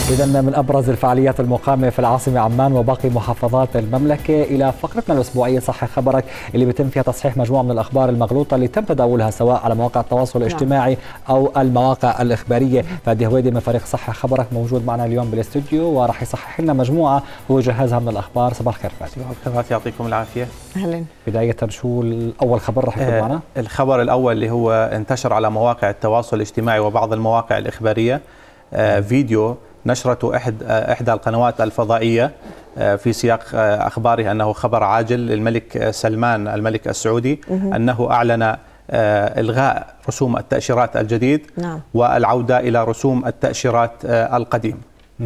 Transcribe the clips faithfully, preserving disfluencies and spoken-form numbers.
إذا من أبرز الفعاليات المقامة في العاصمة عمان وباقي محافظات المملكة إلى فقرتنا الأسبوعية صحح خبرك اللي بيتم فيها تصحيح مجموعة من الأخبار المغلوطة اللي تم تداولها سواء على مواقع التواصل الاجتماعي أو المواقع الإخبارية. فادي هويدي من فريق صحح خبرك موجود معنا اليوم بالاستوديو وراح يصحح لنا مجموعة هو جهزها من الأخبار. صباح الخير فادي. صباح الخير فادي، يعطيكم العافية. أهلا. بداية شو أول خبر راح يكون معنا؟ آه الخبر الأول اللي هو انتشر على مواقع التواصل الاجتماعي وبعض المواقع الإخبارية، آه فيديو نشرته إحدى إحدى القنوات الفضائية في سياق أخباره أنه خبر عاجل للملك سلمان الملك السعودي أنه أعلن إلغاء رسوم التأشيرات الجديد نعم. والعودة إلى رسوم التأشيرات القديم.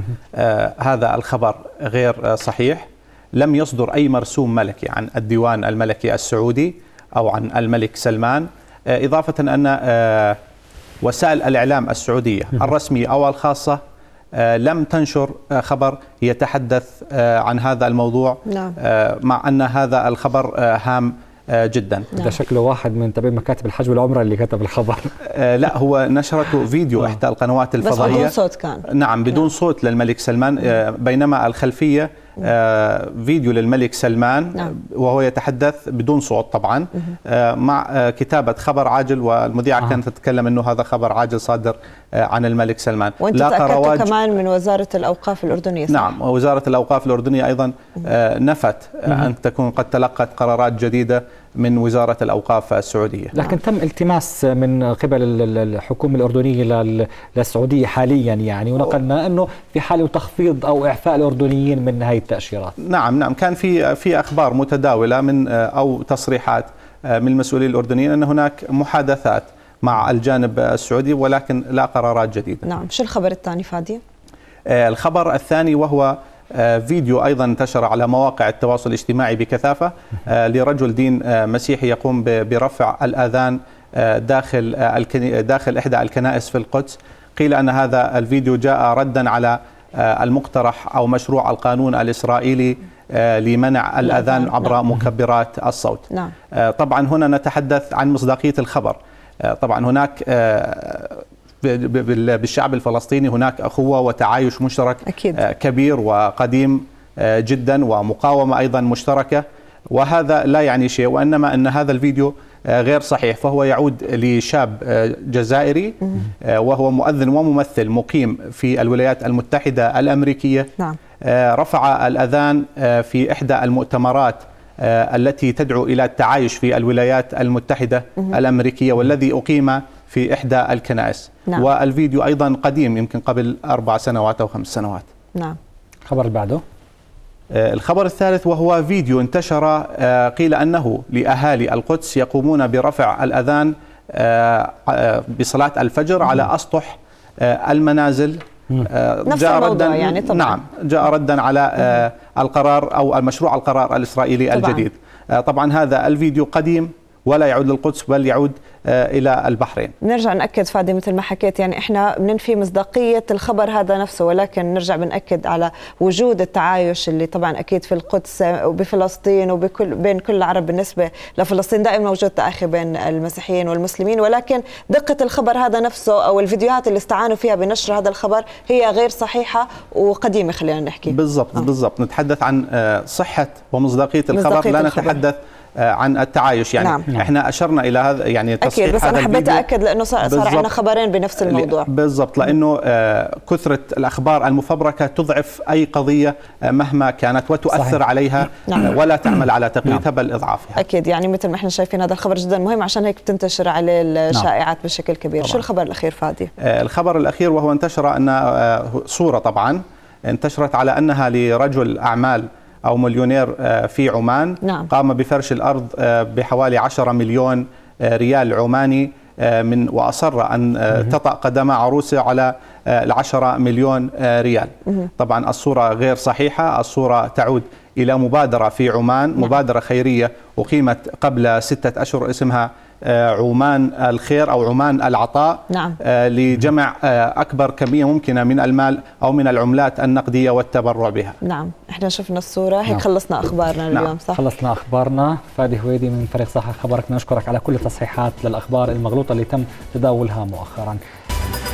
هذا الخبر غير صحيح. لم يصدر أي مرسوم ملكي عن الديوان الملكي السعودي أو عن الملك سلمان، إضافة أن وسائل الإعلام السعودية الرسمية أو الخاصة لم تنشر خبر يتحدث عن هذا الموضوع. نعم. مع أن هذا الخبر هام جدا. نعم. ده شكله واحد من تبع مكاتب الحج والعمرة اللي كتب الخبر. لا، هو نشرته فيديو إحدى القنوات الفضائية بس بدون صوت كان. نعم، بدون نعم. صوت للملك سلمان، بينما الخلفية فيديو للملك سلمان نعم. وهو يتحدث بدون صوت طبعا مع كتابة خبر عاجل، والمذيعة آه. كانت تتكلم أنه هذا خبر عاجل صادر عن الملك سلمان. وانت تأكدت كمان من وزارة الأوقاف الأردنية صح؟ نعم، وزارة الأوقاف الأردنية أيضا نفت أن تكون قد تلقت قرارات جديدة من وزارة الأوقاف السعودية. لكن تم التماس من قبل الحكومة الأردنية للسعودية حاليا يعني، ونقلنا أنه في حال تخفيض أو إعفاء الأردنيين من هذه التأشيرات. نعم نعم، كان في في أخبار متداولة من أو تصريحات من المسؤولين الأردنيين أن هناك محادثات مع الجانب السعودي ولكن لا قرارات جديدة. نعم، شو الخبر الثاني فادي؟ الخبر الثاني وهو فيديو أيضا انتشر على مواقع التواصل الاجتماعي بكثافة لرجل دين مسيحي يقوم برفع الأذان داخل داخل إحدى الكنائس في القدس. قيل أن هذا الفيديو جاء ردا على المقترح أو مشروع القانون الإسرائيلي لمنع الأذان عبر مكبرات الصوت. نعم. طبعا هنا نتحدث عن مصداقية الخبر. طبعا هناك بالشعب الفلسطيني هناك أخوة وتعايش مشترك أكيد. كبير وقديم جدا، ومقاومة أيضا مشتركة، وهذا لا يعني شيء، وإنما أن هذا الفيديو غير صحيح. فهو يعود لشاب جزائري وهو مؤذن وممثل مقيم في الولايات المتحدة الأمريكية. نعم. رفع الأذان في إحدى المؤتمرات التي تدعو إلى التعايش في الولايات المتحدة الأمريكية، والذي أقيم في إحدى الكنائس. نعم. والفيديو أيضا قديم، يمكن قبل أربع سنوات أو خمس سنوات. نعم. الخبر اللي بعده، الخبر الثالث وهو فيديو انتشر قيل أنه لأهالي القدس يقومون برفع الأذان بصلاة الفجر على أسطح المنازل. نفس جاء الموضوع ردا يعني طبعا. نعم، جاء ردا على القرار أو المشروع القرار الإسرائيلي طبعا. الجديد. طبعا هذا الفيديو قديم ولا يعود للقدس بل يعود إلى البحرين. نرجع نأكد فادي مثل ما حكيت، يعني إحنا بننفي مصداقية الخبر هذا نفسه، ولكن نرجع بنأكد على وجود التعايش اللي طبعا أكيد في القدس وبفلسطين وبكل بين كل العرب. بالنسبة لفلسطين دائما موجود تأخي بين المسيحيين والمسلمين، ولكن دقة الخبر هذا نفسه أو الفيديوهات اللي استعانوا فيها بنشر هذا الخبر هي غير صحيحة وقديمة. خلينا نحكي بالضبط آه. بالضبط نتحدث عن صحة ومصداقية الخبر، مصداقية لا الخبر. نتحدث عن التعايش يعني. نعم. احنا اشرنا الى هذا يعني تصحيح اكيد، بس انا حبيت اكد لانه صار صار عندنا خبرين بنفس الموضوع. بالضبط، لانه كثره الاخبار المفبركه تضعف اي قضيه مهما كانت وتؤثر صحيح. عليها. نعم. ولا تعمل على تقويتها بل اضعافها. اكيد، يعني مثل ما احنا شايفين هذا الخبر جدا مهم، عشان هيك بتنتشر عليه الشائعات نعم. بشكل كبير. طبعا. شو الخبر الاخير فادي؟ الخبر الاخير وهو انتشر ان صوره طبعا انتشرت على انها لرجل اعمال أو مليونير في عمان. نعم. قام بفرش الأرض بحوالي عشرة مليون ريال عماني من وأصر أن تطأ قدم عروسه على العشرة مليون ريال. طبعا الصورة غير صحيحة. الصورة تعود إلى مبادرة في عمان. نعم. مبادرة خيرية أقيمت قبل ستة أشهر اسمها عمان الخير أو عمان العطاء. نعم. لجمع أكبر كمية ممكنة من المال أو من العملات النقدية والتبرع بها. نعم، احنا شفنا الصورة هيك. نعم. خلصنا أخبارنا اليوم. نعم. صح؟ خلصنا أخبارنا. فادي هويدي من فريق صحح خبرك نشكرك على كل التصحيحات للأخبار المغلوطة اللي تم تداولها مؤخرا.